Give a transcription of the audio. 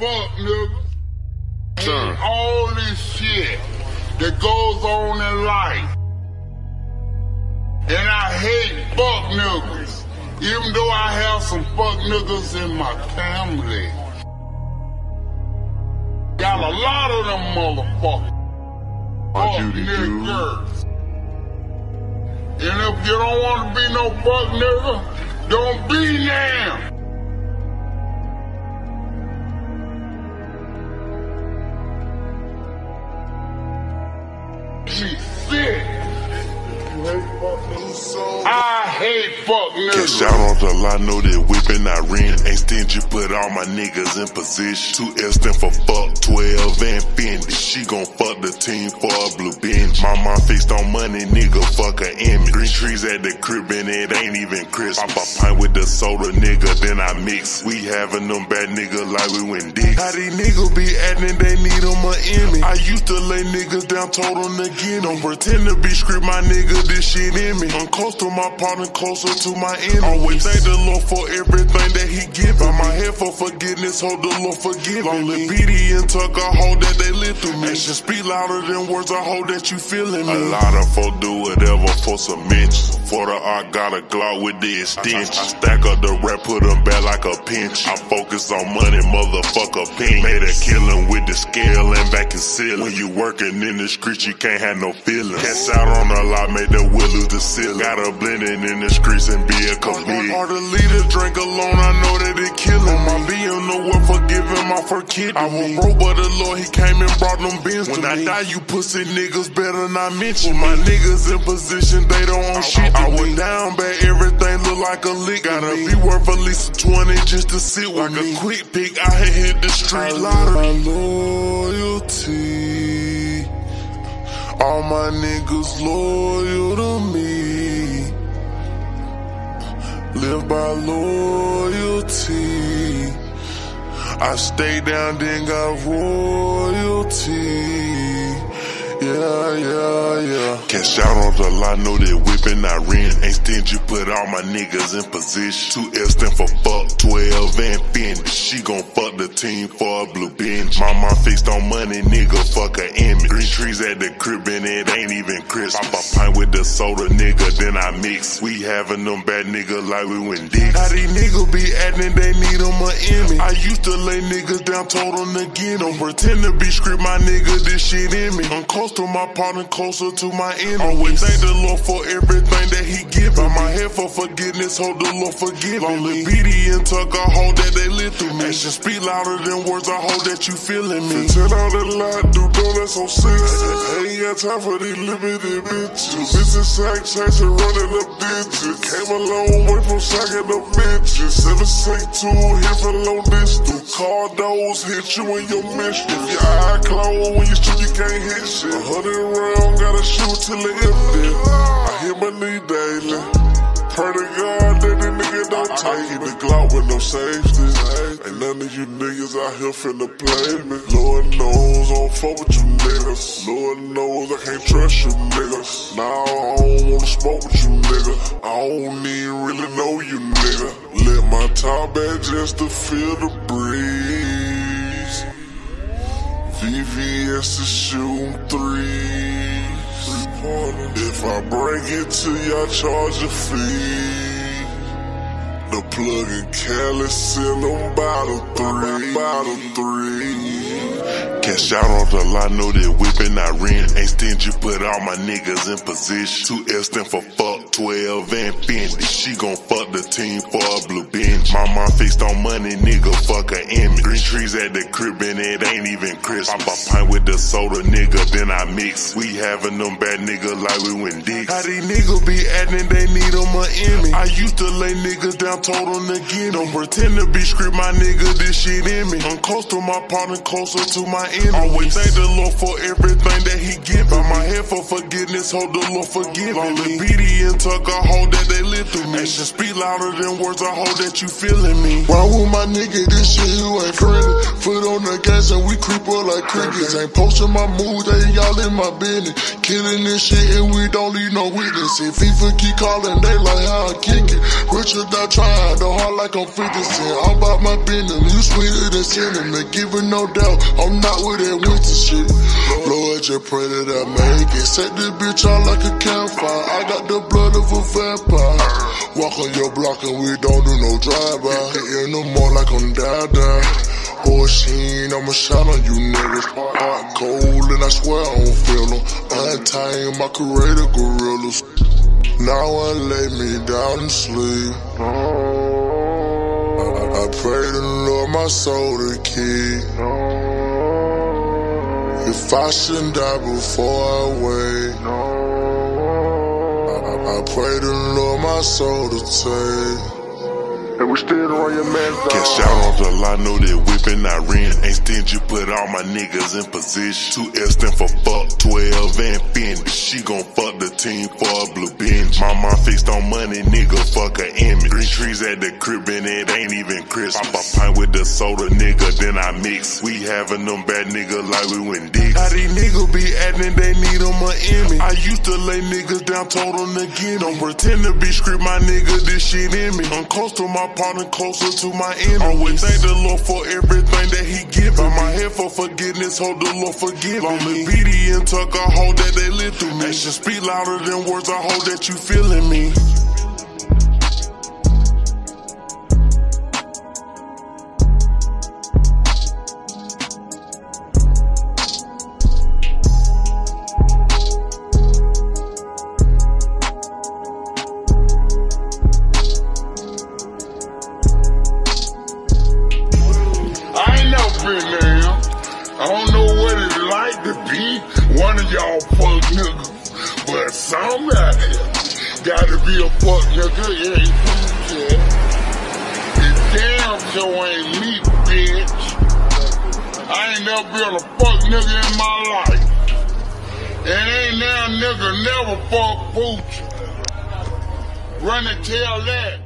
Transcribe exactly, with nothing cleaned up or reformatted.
fuck niggas. And all this shit that goes on in life. And I hate fuck niggas. Even though I have some fuck niggas in my family. Got a lot of them motherfuckers. Fuck niggas. And if you don't want to be no fuck nigga, don't be now. She's sick. I hate fuck niggas. Cash out on the line, know that whippin' I rent. Ain't stingy, put all my niggas in position. Two L stand for fuck, twelve and Fendi. She gon' fuck the team for a blue bench. My mom fixed on money, nigga, fuck her image. Green trees at the crib and it ain't even Christmas. Pop a pint with the soda, nigga, then I mix. We having them bad niggas like we went dicks. How these niggas be acting, they need them a image. I used to lay niggas down, told them to get them. Pretend to be script, my nigga, this shit in me. I'm close to my partner, closer to my enemy. Always thank the Lord for everything that he give. By my head for forgiveness, hold the Lord forgive. Lonely B D and Tuck, I hold that they live through me. Actions speak louder than words, I hope that you feeling me. A lot of folk do whatever for some mention. For the art, got a Glock with the extension. I stack up the rap, put them back like a pinch. I focus on money, motherfucker, pink. Made a killing with the scale and vacuum sealing. When you working in the streets, you can't have no feelings. Cats out on the lot, made the wheel lose the ceiling. Gotta blend in in the streets and be a comedian. Or the leader drink alone, I know that it killing. My B M know what forgiving my first kid. I was broke, but the Lord, he came and brought them bins to me. When I die, you pussy niggas better not mention. My niggas in position, they don't own shit. I was down bad, everything look like a lick. Gotta be worth at least twenty just to sit with me. Like a quick pick, I had hit the street lottery. My loyalty, all my niggas loyal to me. Live by loyalty. I stay down, then got royalty. Yeah, yeah, yeah. Cash out on the line, know that whippin' I rent. Ain't stingy, put all my niggas in position. Two L stand for fuck, twelve and Fendi. She gon' fuck the team for a blue bench. My mom fixed on money, nigga, fuck her image. Green trees at the crib and it ain't even Christmas. Pop a pint with the soda, nigga, then I mix. We having them bad niggas like we went dicks. How these niggas be acting, they need them a image. I used to lay niggas down, told them to get them. Pretend to be script, my nigga, this shit in me. I'm close to my partner, closer to my enemy. Always thank the Lord for everything that he give. By my head for forgiveness, hold the Lord forgive. Lonely B D and Tuck, I hold that they live through me. Actions speak louder than words, I hope that you feeling me. Ten out that lie, do donuts on six. Ain't got time for these limited bitches. Missing sack, chasing, running up digits. Came a long way from sacking up bitches. Seven six two, here for long distance. Car doors hit you in your mission. If your eye closed when you shoot, you can't hit shit. A hundred round, gotta shoot till it empty. I hit my knee daily. Pray to God that the nigga don't take it. The Glock with no safety. Ain't none of you niggas out here finna play me. Lord knows I don't fuck with you niggas. Lord knows I can't trust you niggas. Now I don't wanna smoke with you nigga. I don't even really know you nigga. Let my top back just to feel the breeze. V V S is shooting threes. If I break it to y'all, charge a fee. The plug and Cali send them bottle three, bottle three. Cash out on the line, know that whippin' I rent. Ain't stingy, put all my niggas in position. Two L stand for fuck, twelve and Fendi. She gon' fuck the team for a blue bench. My mom fixed on money, nigga, fuck her image. Green trees at the crib and it ain't even Christmas. Pop a pint with the soda, nigga, then I mix. We having them bad niggas like we went dicks. How these niggas be acting, they need them a image. I used to lay niggas down, told them to get them. Pretend to be script, my nigga, this shit in me. I'm close to my partner, closer to my enemy. Always thank the Lord for everything that he give. By my head for forgiveness, hold the Lord forgive. Lonely B D and Tuck, I hold that they live through me. Actions speak louder than words, I hope that you feeling me. Why would my nigga this shit, you ain't friendly? Foot on in the gas and we creep up like crickets. Ain't posting my moves, they y'all in my business. Killing this shit and we don't leave no witness. If FIFA keep calling, they like how I kick it. Richard not trying, the heart like I'm fifty cent. I'm about my business, you sweeter than cinnamon. Giving no doubt, I'm not with that winter shit. Lord, just pray that I make it. Set this bitch out like a campfire. I got the blood of a vampire. Walk on your block and we don't do no drive-by. Hitting no more like I'm down-down. Oh, sheen, I'ma shine on you niggas. Hot, cold, and I swear I don't feel them. Untying my creator gorillas. Now one lay me down and sleep. I, I pray to the Lord my soul to keep. If I shouldn't die before I wake, I, I pray to the Lord my soul to take. And we still on your man. Cash out on the line, know that whipping I rent. Ain't stingy, put all my niggas in position. Two L stand for fuck, twelve and Fendi. She gon' fuck the team for a blue bench. My mom fixed on money, nigga, fuck a image. Green trees at the crib and it ain't even Christmas. Pop a pint with the soda, nigga, then I mix. We having them bad niggas like we went dicks. How these niggas be acting, they need them a image. I used to lay niggas down, told them to get. Don't pretend to be script, my nigga, this shit in me. I'm close to my partner, closer to my enemy. Always thank the Lord for everything that he given. Bow my head for forgiveness, hold the Lord forgive me. Long live B D and Tucker, I hope that they live through me. Actions speak louder than words, I hope that you feeling me. I don't know what it's like to be one of y'all fuck niggas, but somebody gotta be a fuck nigga. It ain't food, yeah. It damn sure ain't me, bitch. I ain't never been a fuck nigga in my life. And ain't now nigga never fuck Pooch. Run and tell that.